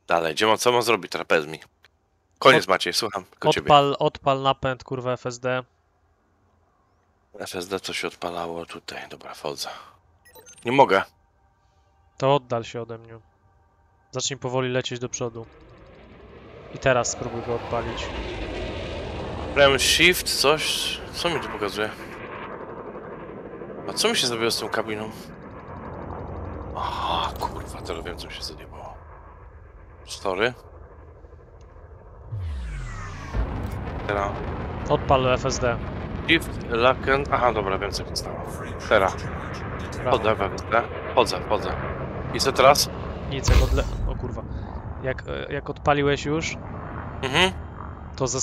Dalej, co mam zrobić teraz? Powiedz mi. Koniec Maciej, słucham. Odpal napęd, kurwa, FSD. FSD co się odpalało tutaj. Dobra, wchodzę. Nie mogę. To oddal się ode mnie. Zacznij powoli lecieć do przodu. I teraz spróbuj go odpalić. Prem shift, coś. Co mi tu pokazuje? A co mi się zrobiło z tą kabiną? Aha, kurwa, teraz wiem, co mi się zajebało. Story. Teraz. Odpal FSD. Shift, laken. Aha, dobra, wiem, co się stało. Teraz. Brawo. Chodzę we FSD. Chodzę. I co teraz? Nic, jak O kurwa. Jak odpaliłeś już, Mhm. to